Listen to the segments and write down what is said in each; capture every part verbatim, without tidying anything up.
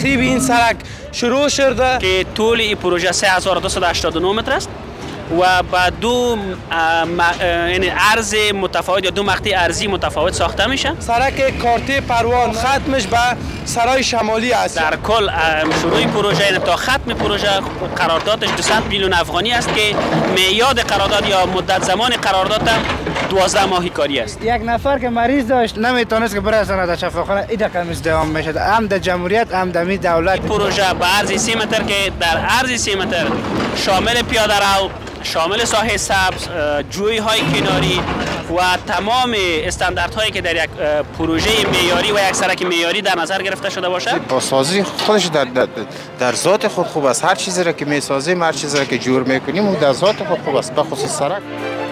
تخریب این سرک شروع شده که طول این پروژه سه هزار و دویست و هشتاد و نه متر است و با دو یعنی عرض متفاوت یا دو مقطع ارضی متفاوت ساخته میشه. سرک کارته پروان ختمش به سرای شمالی است. در کل شروع پروژه یعنی تا ختم پروژه قراردادش دویست میلیون افغانی است که میعاد قرارداد یا مدت زمان قرارداد دوازده ماهی کاری است. یک نفر که مریض داشت نمیتونست که برسونه در شفاخانه این دقیقه مزدحام میشد، هم در جمهوریت هم در دولت. این پروژه به عرض سی متر که در عرض سی متر شامل پیاده رو، شامل ساحه سبز، جوی های کناری و تمام استانداردهایی که در یک پروژه معیاری و یک سرک معیاری در نظر گرفته شده باشه. بازسازی خودش در, در, در ذات خود خوب است. هر چیزی را که میسازیم، هر چیزی را که جور میکنیم اون در ذات خود خوب است، به خصوص سرک.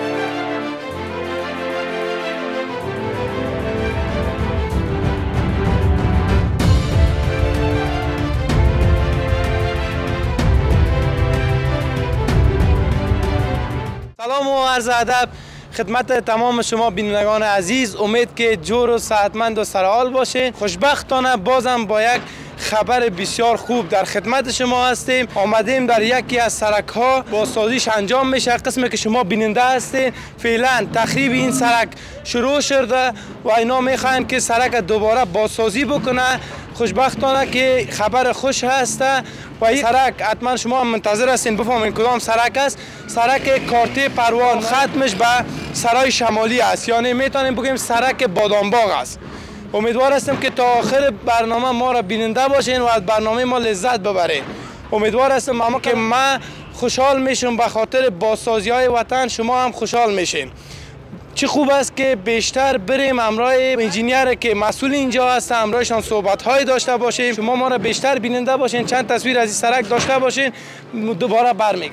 سلام و عرض ادب خدمت تمام شما بینندگان عزیز. امید که جور و صحتمند و سرحال باشین. خوشبختانه بازم با یک خبر بسیار خوب در خدمت شما هستیم. آمدیم در یکی از سرک ها بازسازیش انجام میشه. قسمی که شما بیننده هستین فعلا تخریب این سرک شروع شده و اینا میخواین که سرک دوباره بازسازی بکنه. خوشبختانه که خبر خوش هسته و این سرک حتما شما منتظر هستین بفهمین کدام سرک است. سرک کارته پروان ختمش به سرای شمالی است، یعنی میتونیم بگیم سرک بادامباغ است. امیدوار هستم که تا آخر برنامه ما را بیننده باشین و از برنامه ما لذت ببرین. امیدوار هستم اما که من خوشحال میشم به خاطر بازسازی های وطن، شما هم خوشحال میشین. چه خوب است که بیشتر بریم همراه انجینیر که مسئول اینجا هست، همراهشان صحبت های داشته باشیم. شما ما را بیشتر بیننده باشین، چند تصویر از این سرک داشته باشین، دوباره برمیگردم.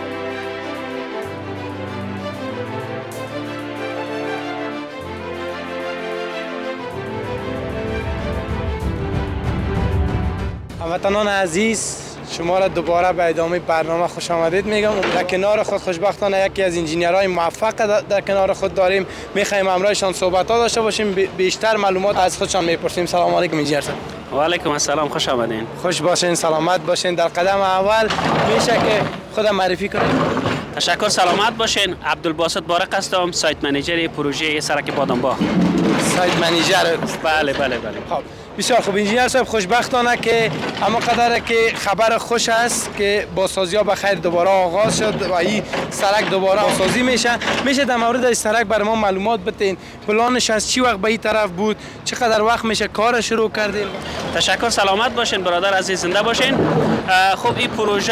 هموطنان عزیز، شما را دوباره به ادامه برنامه خوش آمدید میگم. در کنار خود خوشبختانه یکی از انجینیرهای موفق در کنار خود داریم. میخوایم همراهشان صحبت ها داشته باشیم، بیشتر معلومات از خودشان میپرسیم. سلام علیکم انجینیر صاحب. و علیکم السلام، خوش آمدین. خوش باشین، سلامت باشین. در قدم اول میشه که خودم معرفی کنید؟ تشکر، سلامت باشین. عبدالباسط بارق هستم، سایت منیجر پروژه سرک بادامباغ. سایت منیجر؟ بله بله بله. خب بسیار خوب انجینیر صاحب، خوشبختانه که اما قدره که خبر خوش است که بازسازی ها بخیر دوباره آغاز شد و این سرک دوباره بازسازی میشه. میشه در مورد این سرک برای ما معلومات بدین؟ پلانش از چی وقت به این طرف بود؟ چقدر وقت میشه کار شروع کردین؟ تشکر، سلامت باشین برادر عزیز، زنده باشین. خب این پروژه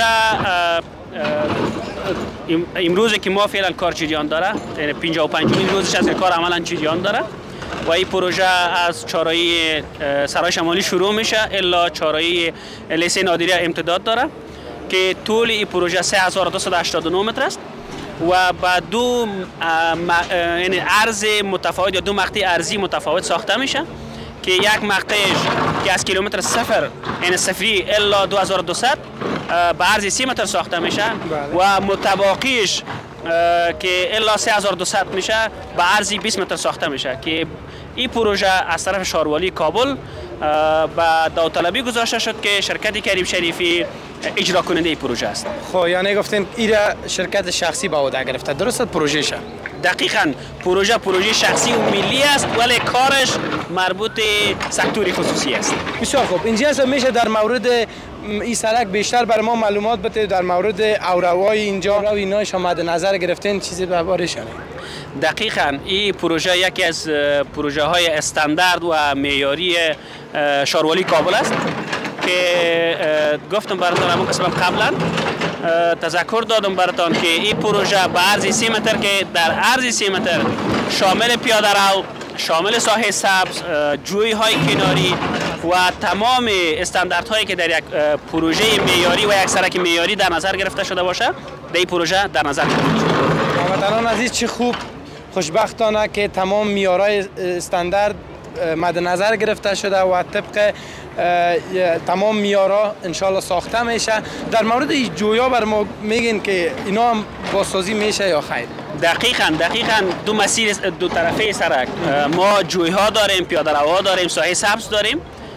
امروز که ما فعلا کار جریان داره، یعنی پنجاه و پنجمین روزش از کار عملا جریان داره و این پروژه از چهارراه سرای شمالی شروع میشه الا چهارراه لیسه نادریه امتداد داره که طول این پروژه سه هزار و دویست و هشتاد و نه متر است و با دو یعنی عرض متفاوت یا دو مقطع ارضی متفاوت ساخته میشه که یک مقطعش که از کیلومتر صفر یعنی صفری الا دو هزار و دویست به عرض سی متر ساخته میشه و متباقیش که الا سه هزار و دویست میشه به عرض بیست متر ساخته میشه که این پروژه از طرف شهروالی کابل به داوطلبی گذاشته شد که شرکت کریم شریفی اجرا کننده این پروژه است. خب یعنی گفتین این شرکت شخصی به عهده گرفته، درست پروژه شه؟ دقیقاً پروژه پروژه شخصی و ملی است ولی کارش مربوط سکتوری خصوصی است. بسیار خوب انجینیر صاحب، میشه در مورد این سرک بیشتر برای ما معلومات بده؟ در مورد اوروای اینجا و ایناش مد نظر گرفتین چیزی به بارش؟ دقیقاً این پروژه یکی از پروژه های استاندارد و معیاری شهروالی کابل است که گفتم براتون همون قسم قبلا تذکر دادم براتون که این پروژه به عرض سی متر که در عرض سی متر شامل پیاده رو، شامل ساحه سبز، جوی های کناری و تمام استانداردهایی که در یک پروژه معیاری و یک سرک معیاری در نظر گرفته شده باشه در این پروژه در نظر گرفته شده. هموطنان عزیز، چه خوب، خوشبختانه که تمام معیارهای استاندارد مد نظر گرفته شده و طبق تمام معیارها انشالله ساخته میشه. در مورد این جویا بر ما میگین که اینا هم بازسازی میشه یا خیر؟ دقیقاً دقیقاً دو مسیر دو طرفه سرک ما جویها داریم، پیاده روها داریم، ساحه سبز داریم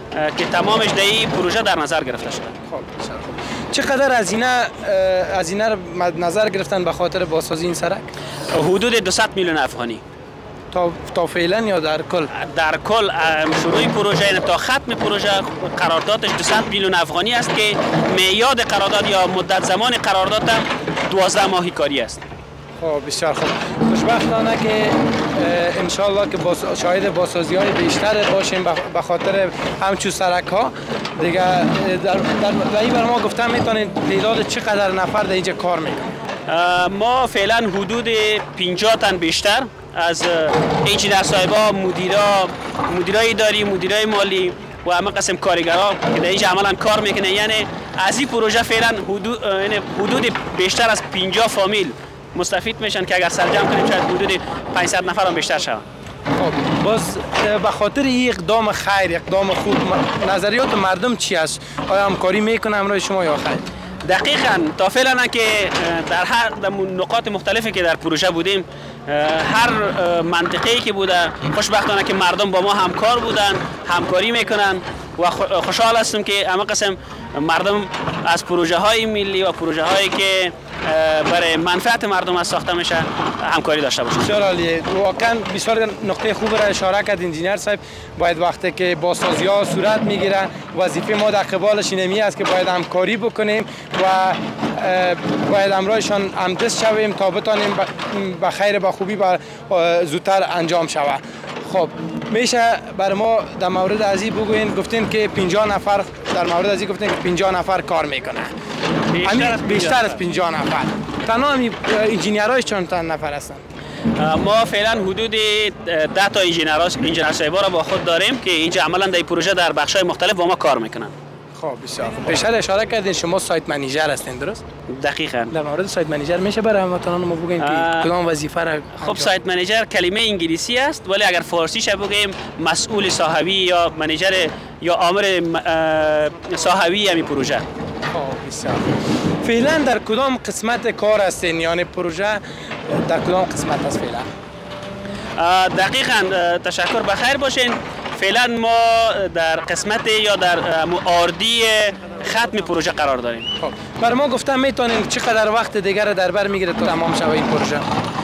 که تمامش در این پروژه در نظر گرفته شده. خب چقدر هزینه هزینه رو نظر گرفتن به خاطر بازسازی این سرک؟ حدود دویست میلیون افغانی تا تا فعلا یا در کل؟ در کل شروع پروژه یعنی تا ختم پروژه قراردادش دویست میلیون افغانی است که میعاد قرارداد یا مدت زمان قرارداد هم دوازده ماهی کاری است. خب بسیار خوب. خوشبختانه که انشالله که باز شاهد بازسازی های بیشتر باشیم به خاطر همچون سرک ها دیگه. در در این بر ما گفتم میتونید تعداد چقدر نفر در اینجا کار میکنن؟ ما فعلا حدود پنجاه تن بیشتر از انجینر صاحبا، مدیرا، مدیرای اداری، مدیرای مالی و همه قسم کارگرها که در اینجا عملا کار میکنه. یعنی از این پروژه فعلا حدود یعنی حدود بیشتر از پنجاه فامیل مستفید میشن که اگر سرجم کنیم شاید حدود پانصد نفر هم بیشتر شود. خب باز به خاطر این اقدام خیر، اقدام خوب، نظریات مردم چی است؟ آیا همکاری میکنه همراه شما یا خیر؟ دقیقاً تا فعلا که در هر نقاط مختلفی که در پروژه بودیم، هر منطقه‌ای که بوده خوشبختانه که مردم با ما همکار بودن، همکاری میکنن و خوشحال هستم که همه قسم مردم از پروژه های ملی و پروژه هایی که برای منفعت مردم از ساخته میشه همکاری داشته باشند. بسیار عالیه. واقعا بسیار نقطه خوب را اشاره کرد انجینر صاحب. باید وقتی که بازسازی ها صورت میگیرن وظیفه ما در قبالش اینمی است که باید همکاری بکنیم و باید امرایشان همدست شویم تا بتانیم به خیر به خوبی و زودتر انجام شود. خب میشه بر ما در مورد ازی بگوین؟ گفتین که پنجاه نفر در مورد ازی گفتین که پنجاه نفر کار میکنه. بیشتر از بیشتر از پنجاه نفر. تنها انجینیرایش چند نفر هستن؟ ما فعلا حدود ده تا انجینر انجینر صاحبا را با خود داریم که اینجا عملا در پروژه در بخش‌های مختلف با ما کار میکنن. خب بسیار خوب. پیشتر اشاره کردین شما سایت منیجر هستین، درست؟ دقیقاً. در مورد سایت منیجر میشه برای هموطنان ما بگین که کدام وظیفه را؟ خب سایت منیجر کلمه انگلیسی است ولی اگر فارسیش بگیم مسئول صاحبی یا منیجر یا آمر صاحبی همین پروژه. خب بسیار خوب. فعلا در کدام قسمت کار هستین؟ یعنی پروژه در کدام قسمت است فعلا؟ دقیقاً تشکر بخیر باشین. فعلا ما در قسمت یا در آردی ختم پروژه قرار داریم. خب بر ما گفتم میتونیم چقدر وقت دیگر در بر میگیره تا تمام شود این پروژه؟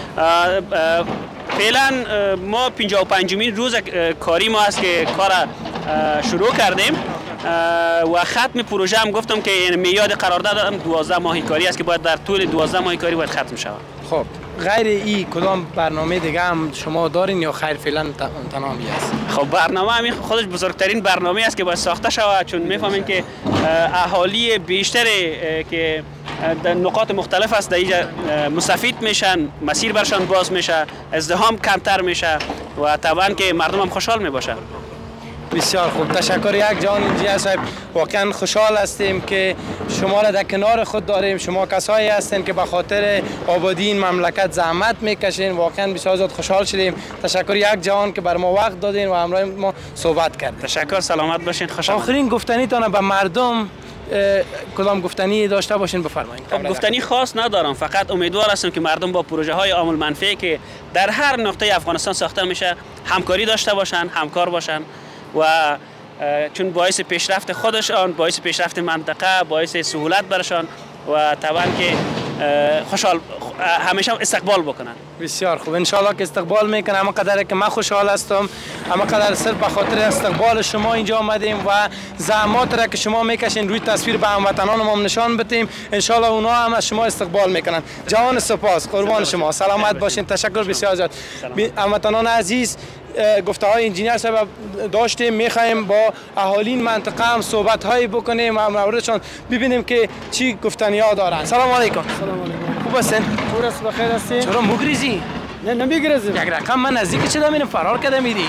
فعلا ما پنجاه و پنجمین روز کاری ما است که کار شروع کردیم و ختم پروژه هم گفتم که یعنی میعاد قرارداد هم دوازده ماهی کاری است که باید در طول دوازده ماهی کاری باید ختم شود. خب غیر این کدام برنامه دیگه هم شما دارین یا خیر فعلا تمامی است؟ خب برنامه همین خودش بزرگترین برنامه است که باید ساخته شود، چون میفهمیم که اهالی بیشتر که در نقاط مختلف است در اینجا مستفید میشن، مسیر برشان باز میشه، ازدحام کمتر میشه و طبعا که مردم هم خوشحال میباشن. بسیار خوب، تشکر یک جان انجینر صاحب. واقعا خوشحال هستیم که شما را در کنار خود داریم. شما کسایی هستین که به خاطر آبادی این مملکت زحمت میکشین. واقعا بسیار زیاد خوشحال شدیم. تشکر یک جان که بر ما وقت دادین و همراه ما صحبت کردین. تشکر، سلامت باشین، خوشحال. آخرین گفتنیتان به مردم کدام گفتنی داشته باشین بفرمایید. خب گفتنی خاص ندارم، فقط امیدوار هستم که مردم با پروژه های عامل منفعی که در هر نقطه افغانستان ساخته میشه همکاری داشته باشن، همکار باشن و چون باعث پیشرفت خودشان، باعث پیشرفت منطقه، باعث سهولت برشان و طبعا که خوشحال همیشه استقبال بکنن. بسیار خوب، ان شاءالله که استقبال میکنه. اما قدر که من خوشحال هستم، اما قدر صرف به خاطر استقبال شما اینجا آمدیم و زحمات را که شما میکشین روی تصویر به هموطنان ما نشان بدیم. ان شاءالله اونها هم از شما استقبال میکنن. جوان سپاس، قربان شما، سلامت باشین. تشکر بسیار زیاد. هموطنان عزیز، گفته های انجینر صاحب داشتیم، میخوایم با اهالین منطقه هم صحبت هایی بکنیم و موردشان ببینیم که چی گفتنی ها دارن. سلام علیکم. سلام علیکم. خوب هستین؟ خوب است، بخیر هستی؟ چرا مگریزی؟ نه نمیگریزم. یک رقم من نزدیک شدم میرم فرار کردم میری.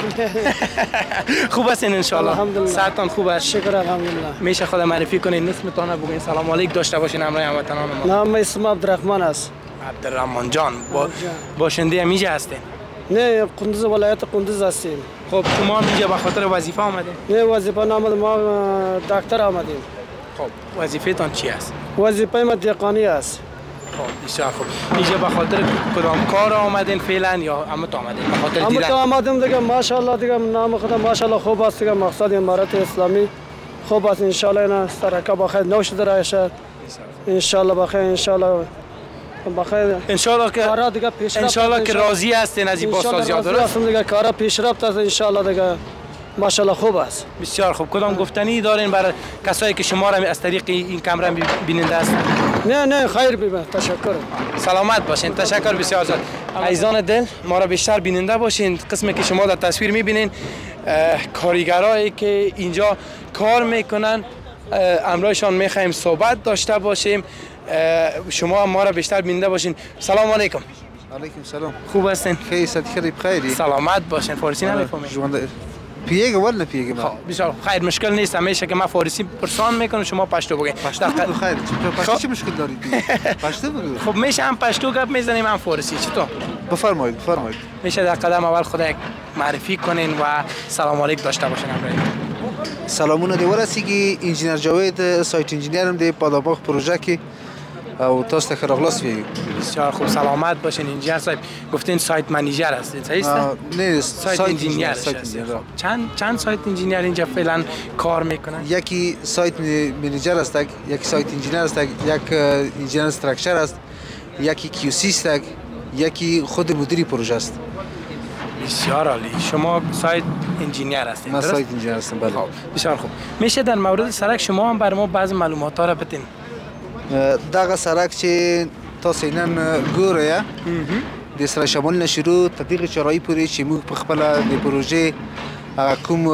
خوب هستین ان شاء الله؟ الحمدلله. صحتتان خوب است؟ شکر الحمدلله. میشه خود معرفی کنین، اسمتون بگین، سلام علیک داشته باشین همراه هموطنان ما. نام اسم عبدالرحمن است. عبدالرحمن جان، با باشنده امیجا هستین؟ نه، قندوز ولایت قندوز هستیم. خب شما اینجا به خاطر وظیفه آمدین؟ نه، وظیفه نامد ما دکتر آمدیم. خب وظیفه تان چی است؟ وظیفه ما دیقانی است. خب بسیار خوب. اینجا به خاطر کدام کار آمدین فعلا یا اما تو آمدین به خاطر اما دیدن؟ تو آمدیم دیگه ماشاءالله دیگه نام خدا ماشاءالله خوب است دیگه مقصد امارت اسلامی خوب است ان شاء الله اینا سرکا بخیر نوش در شد ان شاء الله بخیر ان شاء الله بخیر ان شاء الله که کارا دیگه پیش ان شاء الله که راضی هستین از این بازسازی‌ها درست؟ هستم دیگه کارا پیش رفت است ان شاء الله دیگه ماشاءالله خوب است. بسیار خوب. کدام گفتنی دارین برای کسایی که شما را از طریق این کامرا بیننده هستند؟ نه نه خیر بیبه تشکر. سلامت باشین. تشکر بسیار زیاد. عزیزان دل ما را بیشتر بیننده باشین. قسمی که شما در تصویر میبینین کارگرایی که اینجا کار میکنن امروزشان میخوایم صحبت داشته باشیم. شما ما را بیشتر بیننده باشین. سلام علیکم. علیکم سلام. خوب هستین؟ خیلی صد خیلی بخیری. سلامت باشین. فارسی نمیفهمید؟ پیگه ولی پیگه خب بسیار خیر مشکل نیست. همیشه که من فارسی پرسان میکنم شما پشتو بگین. پشتو بگو خیر. پشتو چه مشکل دارید؟ پشتو بگو. خب میشه هم پشتو گپ میزنیم هم فارسی چطور؟ بفرمایید بفرمایید. میشه در قدم اول خدا یک معرفی کنین و سلام علیک داشته باشین همراهی. سلامونه دی ورسیگی انجینر جاوید سایت انجینرم دی پاداباغ پروژه کی او تاسو ته راغلاس وی. بسیار خوب سلامت باشین انجینر صاحب. گفتین سایت منیجر هستید صحیح است؟ نه سایت انجینیر. چند چند سایت انجینیر اینجا فعلا کار میکنن؟ یکی سایت منیجر است، یکی سایت انجینر است، یک انجینر استراکچر است، یکی کیو سی است، یکی خود مدیری پروژه است. بسیار عالی. شما سایت انجینیر هستید من درست؟ سایت انجینیر هستم بله. بسیار خوب. میشه در مورد سرک شما هم بر ما بعض معلومات ها را بدین؟ دغه سرک چې تاسو نن ګورئ د سره شمول نشرو تطبیق چرایي پورې چې موږ په خپل د پروژې کوم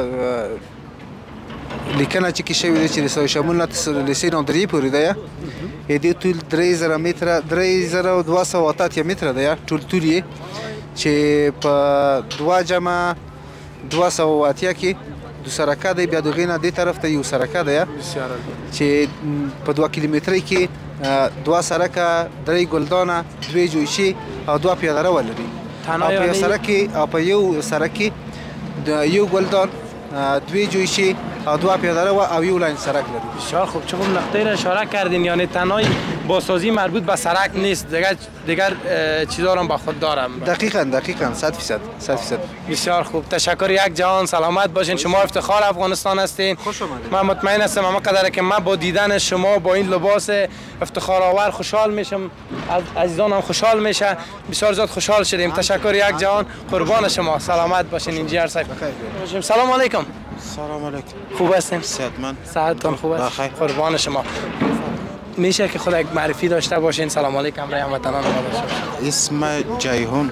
لیکنه چې کې شوی دی چې د سره شمول نه لسی نوندري پورې دی د ټول درې زره متره درې زره دوه سوه اته متره دی ټول ټول یې چې په دوه جمع دوه سوه اته کې دو سرکه دی بیا دغې نه دې طرف ته یو سرکه دی چې په دوه کیلومترۍ کې دوه سرکه درې ګلدانه دوې جویشي او دوه پیاده رو ولري او په یو سرک کې او په یو سرک کې یو ګلدان دوی جویشی او دو پیاده رو او یو لاین سرک لري. بسیار خوب. چه خوب نقطه را اشاره کردین، یعنی تنهایی بازسازی مربوط به سرک نیست، دیگر دیگر چیزا رو با خود دارم. دقیقاً دقیقاً صد فیصد صد فیصد. بسیار خوب. تشکر. یک جهان سلامت باشین. شما افتخار افغانستان هستین. خوش آمدید. من مطمئن هستم اما قدر که من با دیدن شما با این لباس افتخار آور خوشحال میشم، عزیزانم خوشحال میشه. بسیار زیاد خوشحال شدیم. تشکر. یک جهان قربان شما. سلامت باشین انجینر صاحب. سلام علیکم. سلام علیکم. خوب هستین؟ صحتمند. صحتتون خوب است؟ بخیر. قربان شما. میشه که خود یک معرفی داشته باشین؟ سلام علیکم برای هموطنان ما باشه. اسم جیهون،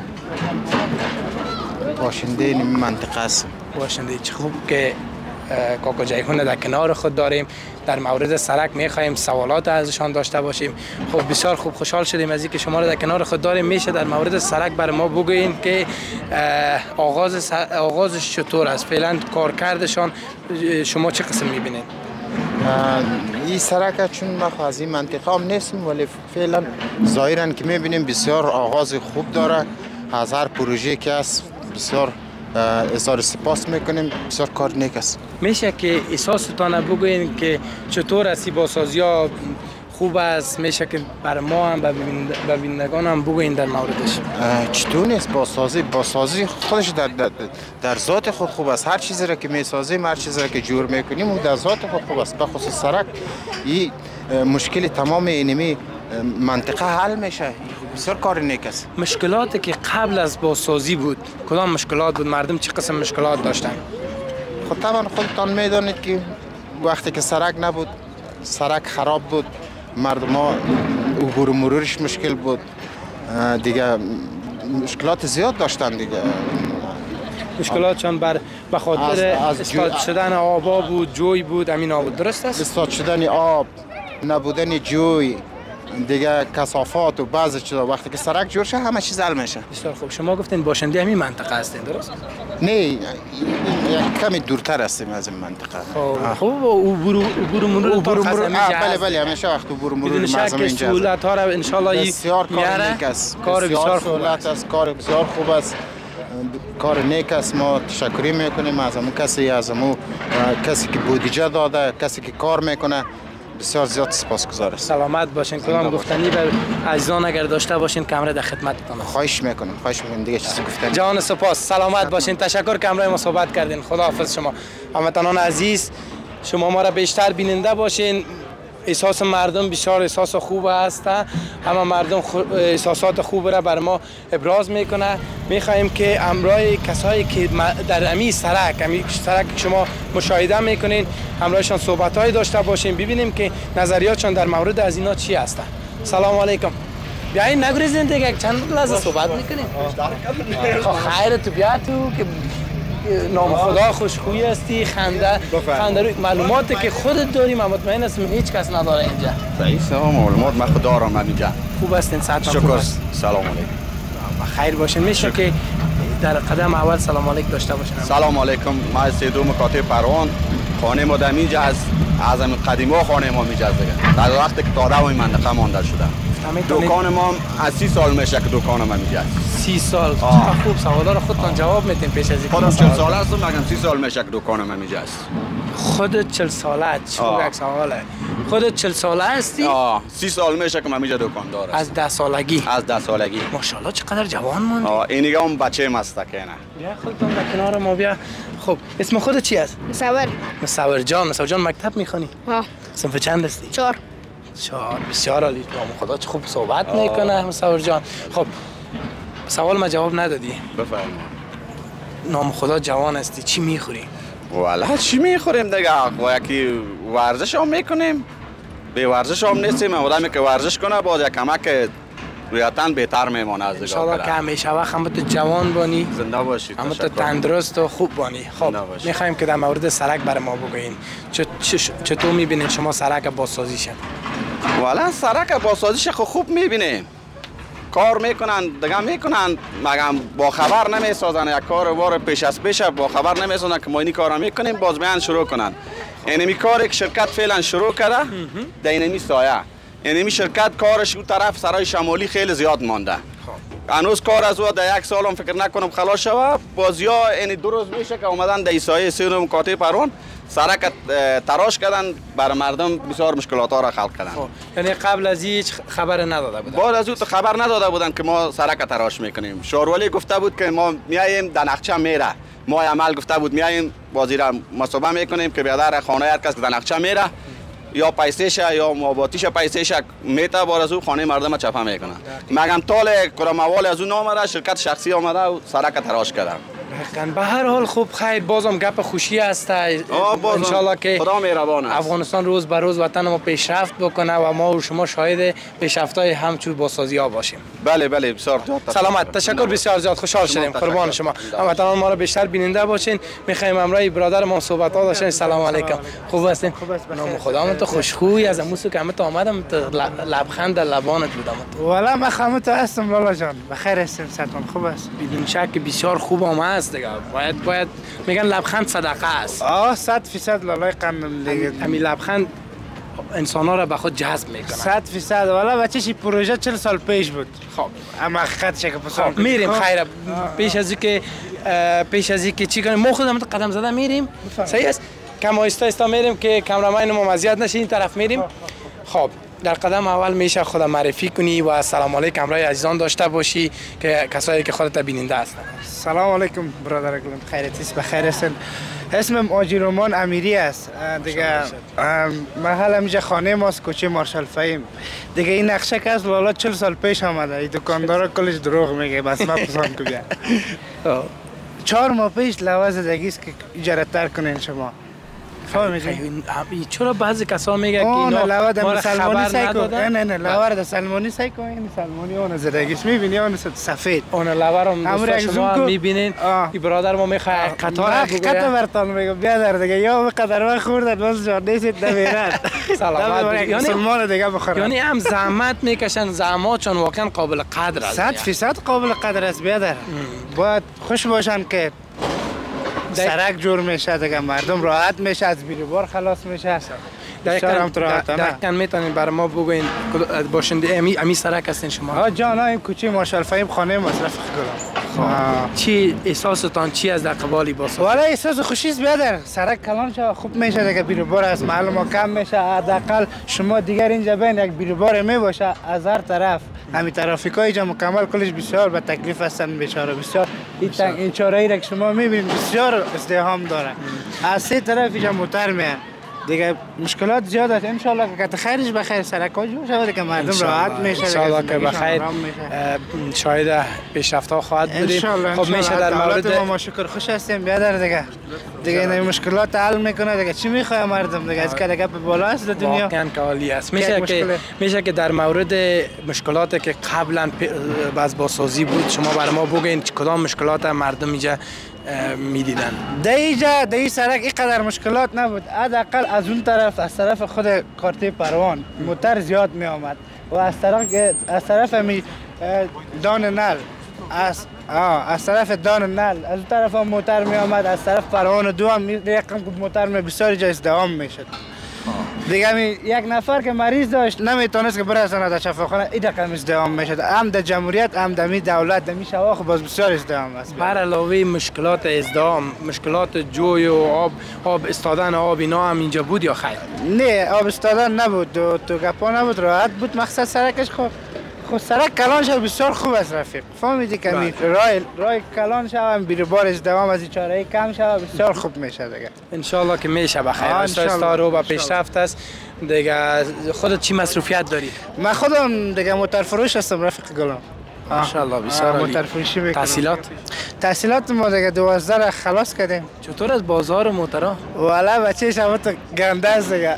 باشنده این منطقه است. باشنده. چه خوب که کاکا جیهون در کنار خود داریم. در مورد سرک میخوایم سوالات ازشان داشته باشیم. خب بسیار خوب، خوشحال شدیم از اینکه شما را در کنار خود داریم. میشه در مورد سرک برای ما بگویین که آغاز آغازش چطور است؟ فعلا کارکردشان شما چه قسم میبینید؟ این سرک چون ما از این منطقه هم نیستیم ولی فعلا ظاهرا که میبینیم بسیار آغاز خوب داره. از هر پروژه که است بسیار اظهار سپاس میکنیم. بسیار کار نیک است. میشه که احساستان بگوین که چطور است بازسازی ها خوب است؟ میشه که بر ما هم به بینندگان هم بگوین در موردش؟ چطور نیست بازسازی؟ بازسازی خودش در, در, در ذات خود خوب است. هر چیزی را که میسازیم، هر چیزی را که جور میکنیم و در ذات خود خوب است. به خصوص سرک این مشکل تمام اینمی منطقه حل میشه. بسیار کار نیک است. مشکلاتی که قبل از بازسازی بود کدام مشکلات بود؟ مردم چه قسم مشکلات داشتن؟ خب طبعا خودتان میدانید که وقتی که سرک نبود، سرک خراب بود، مردم ها عبور و مرورش مشکل بود، دیگه مشکلات زیاد داشتن دیگه. مشکلات چون بر به خاطر استاد شدن آب بود، جوی بود، امین آب بود. درست است؟ استاد شدن آب، نبودن جوی، دیگه کثافات و بعضی چیزا. وقتی که سرک جور شه همه چیز حل میشه. بسیار خوب. شما گفتین باشنده همین منطقه هستین درست؟ نه، یک کمی دورتر هستیم از این منطقه. خب عبور عبور مرور عبور مرور بله بله همیشه وقت عبور مرور معظم اینجا. سهولت ها را ان شاء الله بسیار کار نیک است. کار بسیار خوب است. کار بسیار خوب است. کار نیک است. ما تشکری میکنیم از همون کسی از همون کسی که بودجه داده، کسی که کار میکنه. بسیار زیاد سپاسگزار هستم. سلامت باشین. کدام گفتنی بر عزیزان اگر داشته باشین کامرا در خدمتتون. خواهش میکنم خواهش میکنم دیگه چیزی گفتنی. جان سپاس. سلامت باشین. تشکر که همراه ما صحبت کردین. خداحافظ شما. هموطنان عزیز، شما ما را بیشتر بیننده باشین. احساس مردم بسیار احساس خوب است. همه مردم احساسات خوب را بر ما ابراز میکنه. میخواهیم که همراه کسایی که در امی سرک امی سرک شما مشاهده میکنین همراهشان صحبت های داشته باشیم، ببینیم که نظریاتشان در مورد از اینا چی هست. سلام علیکم. بیاین نگریزین دیگه چند لحظه صحبت میکنیم. خیر تو بیا تو که نام خدا خوشخویی هستی، خنده خنده روی معلوماتی که خودت داری من مطمئن هستم هیچ کس نداره اینجا. صحیح است، معلومات من خود دارم اینجا. خوب هستین؟ صحتتون شکر. خوب است؟ سلام علیکم. خیر باشین. میشه که در قدم اول سلام علیکم داشته باشین. سلام علیکم. ما سیدو مکاتب پروان، خانه ما در اینجا از از قدیما خانه ما میجاست دیگه. در وقتی که تازه این منطقه مانده شده. دکان ما از سی سال میشه که دکان ما میجاست. سی سال. چقدر خوب. سوالا رو خودتان جواب میدین پیش از اینکه خودم چهل ساله هستم، مگم سی سال میشه که دکان ما میجاست. خودت چهل ساله؟ چه یک سواله. خودت چهل ساله هستی؟ آه سی سال میشه که من اینجا دکان دارم. از ده سالگی؟ از ده سالگی. ماشاءالله چقدر جوان ماندی. آه اینیگه هم بچه مسته کنه. بیا خودتون در کنار ما بیا. خب اسم خودت چی است؟ مصور. مصور جان. مصور جان مکتب میخونی؟ ها. صنف چند هستی؟ چهار. چهار. بسیار عالی. نام خدا چه خوب صحبت میکنه مصور جان. خب سوال ما جواب ندادی. بفرمایید. نام خدا جوان هستی، چی میخوری؟ والا چی میخوریم دیگه؟ و یکی ورزش هم میکنیم، به ورزش هم نیستیم. آدمی که ورزش کنه باز یک کمک رویتن بهتر میمانه از دیگه. انشاءالله که همیشه وقت هم تو جوان بانی، زنده باشید، هم تو تندرست و خوب بانی. خب میخوایم که در مورد سرک برای ما بگوین. چطور میبینین شما سرک بازسازیش؟ والا سرک بازسازیش خوب میبینیم، کار میکنن دیگه میکنن، مگم با خبر نمیسازن. یک کار وار پیش از پیش با خبر نمیسازن که ما این کارا میکنیم باز بیان شروع کنن. اینمی کاری که شرکت فعلا شروع کرده در اینمی سایه، اینمی شرکت کارش اون طرف سرای شمالی خیلی زیاد مانده. هنوز کار از او در یک سال هم فکر نکنم خلاص شوه. باز یا این دو روز میشه که اومدن در سایه سیدو مکاتب پروان سرک تراش کردن، برای مردم بسیار مشکلات ها را خلق کردن. یعنی قبل از هیچ خبر نداده بودن؟ بعد از اون خبر نداده بودن که ما سرک تراش میکنیم. شارولی گفته بود که ما میاییم در نقشه میره، ما عمل گفته بود میاییم بازیرا مصوبه میکنیم که بیادر خانه هر کس که در نقشه میره یا پیسه‌ش یا ماباتیش پیسه‌ش میته بار از اون خانه مردم چپه میکنه. مگم تال کراموال از اون آمده، شرکت شخصی آمده و سرک تراش کرده. به هر حال خوب خیر، بازم گپ خوشی است. انشالله که خدا مهربان است. افغانستان روز به روز وطن ما پیشرفت بکنه و ما و شما شاهد پیشرفت‌های همچون بازسازی ها باشیم. بله بله بسیار سلامت. تشکر بسیار زیاد. خوشحال شدیم. قربان شما. هموطنان ما را بیشتر بیننده باشین. می‌خوایم امروز برادر ما صحبت ها داشتین. سلام علیکم. خوب هستین؟ نام خدا تو خوشخوی از امروز که همت آمدم لبخند در لبانت بودم. والا من خامت هستم لالا جان. بخیر هستم. سلام خوب است. بدون شک بسیار خوب آمد دیگه. باید باید میگن لبخند صدقه است. آه صد فیصد لالای قمم دیگه. همین لبخند انسانا را به خود جذب میکنه. صد فیصد. والا بچه‌ش پروژه چهل سال پیش بود. خب اما حقیقتش که پسند. خب میریم خیر. پیش از اینکه پیش از اینکه چی کنیم ما خودمون قدم زده میریم. صحیح است. کم آهسته آهسته میریم که کامرامین ما اذیت نشه. این طرف میریم. خب در قدم اول میشه خود معرفی کنی و سلام علیکم همراه عزیزان داشته باشی که کسایی که خودت بیننده هستن. سلام علیکم برادر گلم. خیرت است؟ بخیر هستین؟ اسمم آجی رومان امیری است. دیگه محل اینجا خانه ماست، کوچه مارشال فهیم. دیگه این نقشه که از لالا چهل سال پیش آمده. این دکاندارا کلش دروغ میگه، بس من پسند کو بیا. چهار ماه پیش لواز دگیست که اجاره تر کنین شما. فهمیدین؟ چرا بعضی کسا میگه که اینا لوا در سلمانی سعی کن. نه نه نه لوا در سلمانی سعی کن. این سلمانی اون زدگیش میبینی اون سفید. اون لوا رو دوستا شما میبینین. این برادر ما میخواد قطار بگه. قطار برتون میگه بیا در دیگه یا به قدر ما خوردن باز جان نیست نمیرد. سلامت. یعنی سلمان دیگه بخورن. یعنی هم زحمت میکشن، زحمات چون واقعا قابل قدر است. صد فیصد قابل قدر است بیادر. باید خوش باشن که سرک جور میشه دیگه، مردم راحت میشه، از بیروبار خلاص میشه. دقیقاً میتونین برای ما بگوین باشنده امی امی سرک هستین شما؟ ها جان ها این کوچه مارشال فهیم خانه مصرف گلم. چی احساستان چی از در قبالی باسازی؟ والا احساس خوشی است برادر. سرک کلان شد خوب میشه دیگه، بیروبار از محل ما کم میشه. حداقل شما دیگر اینجا بین یک بیروبار می باشه از هر طرف. همین ترافیکای اینجا مکمل کلش بسیار به تکلیف هستن بیچاره. بسیار این تنگ این چاره‌ای را که شما میبینید بسیار ازدحام داره. از سه طرف اینجا موتر میه. دیگه مشکلات زیاد است. ان شاء الله که خیرش بخیر سرک‌ها جور شود که مردم راحت میشه. ان شاء الله که بخیر شاید پیشرفت‌ها خواهد بودیم. خب میشه در مورد ما شکر خوش هستیم بیادر دیگه. دیگه این مشکلات حل میکنه دیگه. چی میخواد مردم دیگه؟ از کله گپ بالا است در دنیا. واقعا عالی است. میشه که میشه که در مورد مشکلاتی که قبلا باز بازسازی بود شما برای ما بگین کدام مشکلات مردم اینجا میدیدن؟ در اینجا در این سرک اینقدر مشکلات نبود. حداقل از اون طرف از طرف خود کارته پروان موتر زیاد می آمد و از طرف از طرف می دان نل از از طرف دان نل از اون طرف هم موتر می آمد. از طرف پروان دو هم رقم موتر می بسیار جا ازدحام میشد. دیگه یک نفر که مریض داشت نمیتونست که برسونه در شفاخانه این رقم ازدحام میشد. هم در جمهوریت هم در می دولت در می شواخ باز بسیار ازدحام است. بر علاوه مشکلات ازدحام مشکلات جوی و آب آب استادن آب اینا هم اینجا بود یا خیر؟ نه آب استادن نبود و تو گپا نبود راحت بود. مقصد سرکش خود خود سرک کلان شد بسیار خوب است رفیق. فهمیدی که می راه راه کلان شد بیروبار ازدحام از این چاره کم شد بسیار خوب میشه دیگه. ان شاء الله که میشه بخیر. استا رو با پیشرفت است دیگه. خودت چی مصروفیت داری؟ من خودم دیگه موتر فروش هستم رفیق گلم. ماشاءالله بسیار عالی. موتر فروشی میکنم. تحصیلات؟ تحصیلات ما دیگه دوازده را خلاص کردیم. چطور از بازار موترها؟ والا بچه شما تو گنده است دیگه.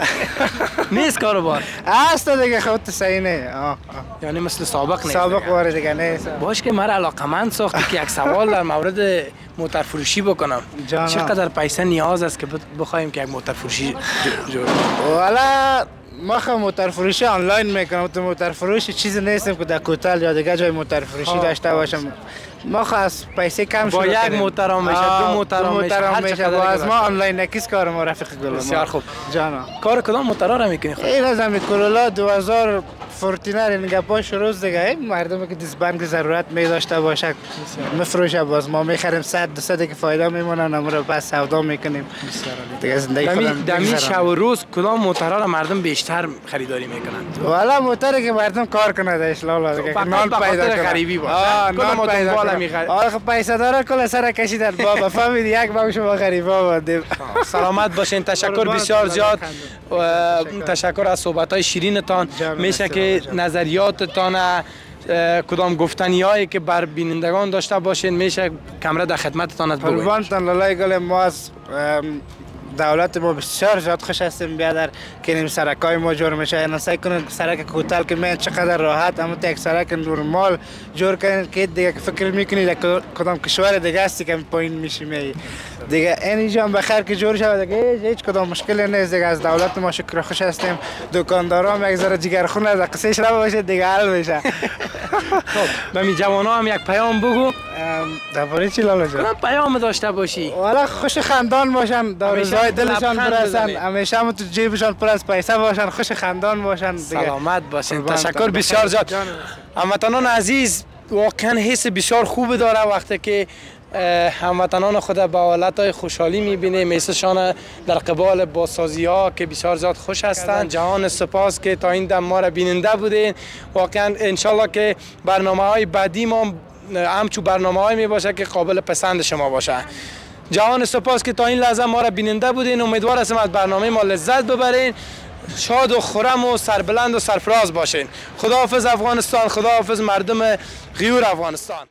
نیست کاروبار؟ است دیگه خودت صحیح نه. یعنی مثل سابق نیست. سابق واره دیگه نه. باش که مرا علاقمند ساختی که یک سوال در مورد موتر فروشی بکنم. چقدر پیسه نیاز است که بخوایم که یک موتر فروشی جور کنیم؟ والا ما خب موتر فروشی آنلاین میکنم. تو موتر فروشی چیزی نیستم که در کوتال یا دیگه جای موتر فروشی داشته باشم. ما خاص پیسه کم شده. با یک موتر هم میشه، دو موتر هم میشه، هر میشه. با از ما آنلاین نکیس کار ما رفیق گلم. بسیار خوب. جانا. کار کدام موترها را میکنی خود؟ این از همین کرولا دو هزار فورتینر این گپاش روز دیگه مردم که دیس بانک ضرورت می داشته باشه مفروشه باز ما میخریم صد دو صد که فایده میمونن اون رو پس سودا میکنیم. دیگه زندگی خودم دمی شب و روز کدام موترها را مردم بیشتر خریداری میکنند؟ والا موتری که مردم کار کنه داش لالا دیگه نان پیدا کنه. غریبی باشه. نان پیدا کنه. آره خب پیسه داره کل سر کشیدن بابا فهمید یک باب شما غریبا بود. سلامت باشین. تشکر بسیار زیاد. تشکر از صحبت‌های شیرینتان. میشه که نظریاتتان کدام گفتنی هایی که بر بینندگان داشته باشین میشه کمره در خدمتتان است بگویید. قربانتان لالای گل ما از دولت ما بسیار زیاد خوش هستیم بیادر که این سرکای ما جور میشه. اینا سعی کنن سرک کوتاه که من چقدر راحت اما یک سرک نرمال جور کنن که دیگه فکر میکنید کدام کشور دیگه است که پایین میشیم دیگه. اینجا هم بخیر که جور شود دیگه هیچ کدام مشکلی نیست دیگه. از دولت ما شکر خوش هستیم. دکاندارا هم یک ذره جگرخون از قصهش نباشه دیگه حل میشه. خب به می جوانا هم یک پیام بگو. درباره چی لالا جان؟ کدام پیام داشته باشی؟ والا خوش خندان باشن، در روزهای دلشان پر هستن، همیشه هم تو جیبشان پر از پیسه باشن، خوش خندان باشن دیگه. سلامت باشین. تشکر بسیار زیاد. هموطنان عزیز واقعا حس بسیار خوب داره وقتی که هموطنان خود به حالتهای خوشحالی میبینه مثلشان در قبال بازسازی ها که بسیار زیاد خوش هستند. جهان سپاس که تا این دم ما را بیننده بودین. واقعا انشالله که برنامه های بعدی ما همچو برنامه های می باشه که قابل پسند شما باشه. جهان سپاس که تا این لحظه ما را بیننده بودین. امیدوار هستم از برنامه ما لذت ببرین. شاد و خرم و سربلند و سرفراز باشین. خداحافظ افغانستان. خداحافظ مردم غیور افغانستان.